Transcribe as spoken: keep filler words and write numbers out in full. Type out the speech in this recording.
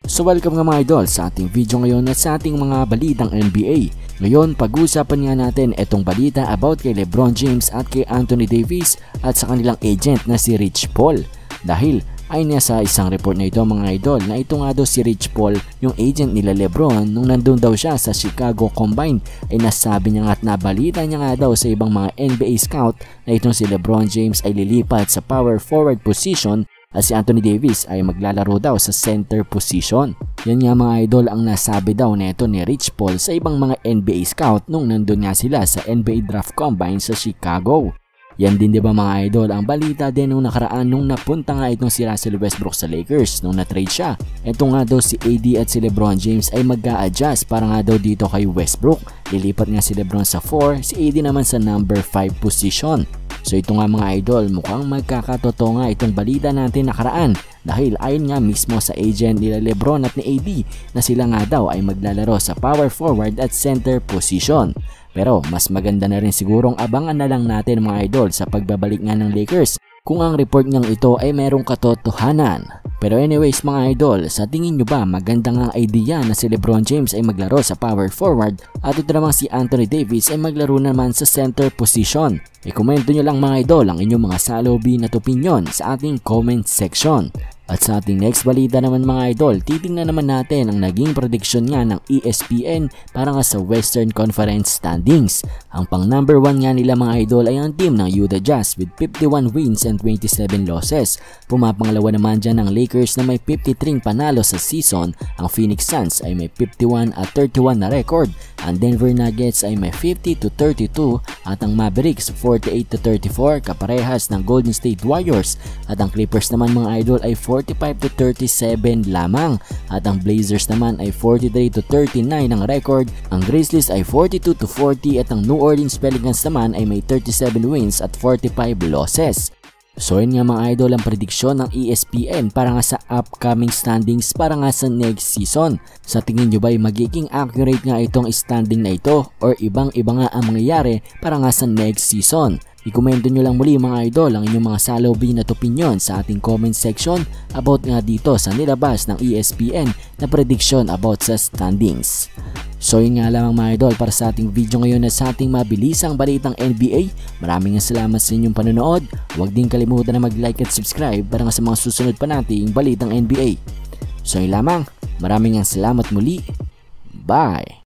So welcome nga mga idol sa ating video ngayon at sa ating mga balitang N B A. Ngayon pag-uusapan nga natin itong balita about kay LeBron James at kay Anthony Davis at sa kanilang agent na si Rich Paul. Dahil ayon nga sa isang report na ito mga idol na ito nga daw si Rich Paul, yung agent nila LeBron nung nandun daw siya sa Chicago Combine ay nasabi niya nga at nabalita niya nga daw sa ibang mga N B A scout na itong si LeBron James ay lilipat sa power forward position at si Anthony Davis ay maglalaro daw sa center position. Yan nga mga idol ang nasabi daw neto ni Rich Paul sa ibang mga N B A scout nung nandun nga sila sa N B A Draft Combine sa Chicago. Yan din diba mga idol ang balita din nung nakaraan nung napunta nga itong si Russell Westbrook sa Lakers nung na-trade siya. Ito nga daw si A D at si LeBron James ay mag-a-adjust para nga daw dito kay Westbrook. Lilipat nga si LeBron sa four, si A D naman sa number five position. So ito nga mga idol, mukhang magkakatotoo nga itong balita natin nakaraan dahil ayon nga mismo sa agent nila LeBron at ni A D na sila nga daw ay maglalaro sa power forward at center position. Pero mas maganda na rin sigurong abangan na lang natin mga idol sa pagbabalik nga ng Lakers kung ang report niyang ito ay merong katotohanan. Pero anyways mga idol, sa tingin nyo ba maganda nga idea na si LeBron James ay maglaro sa power forward at ito naman si Anthony Davis ay maglaro naman sa center position? I-komento nyo lang mga idol ang inyong mga salobin at opinion sa ating comment section. At sa ating next balita naman mga idol, titingnan naman natin ang naging prediction nga ng E S P N para nga sa Western Conference standings. Ang pang number one nga nila mga idol ay ang team ng Utah Jazz with fifty-one wins and twenty-seven losses. Pumapangalawa naman dyan ang Lakers na may fifty-three panalo sa season. Ang Phoenix Suns ay may fifty-one at thirty-one na record. Ang Denver Nuggets ay may fifty to thirty-two at ang Mavericks forty-eight to thirty-four kaparehas ng Golden State Warriors. At ang Clippers naman mga idol ay forty-five to thirty-seven lamang at ang Blazers naman ay forty-three to thirty-nine ang record. Ang Grizzlies ay forty-two to forty at ang New Orleans Pelicans naman ay may thirty-seven wins at forty-five losses. So yun nga mga idol ang prediksyon ng E S P N para nga sa upcoming standings para nga sa next season. Sa tingin nyo ba ay magiging accurate nga itong standing na ito or ibang iba nga ang mangyayari para nga sa next season? I-komento nyo lang muli mga idol ang inyong mga salobin at opinion sa ating comment section about nga dito sa nilabas ng E S P N na prediction about sa standings. So yun nga lamang mga idol para sa ating video ngayon na sa ating mabilisang balitang N B A. Maraming salamat sa inyong panonood. Huwag din kalimutan na mag-like at subscribe para nga sa mga susunod pa nating balitang N B A. So yun lamang. Maraming salamat muli. Bye!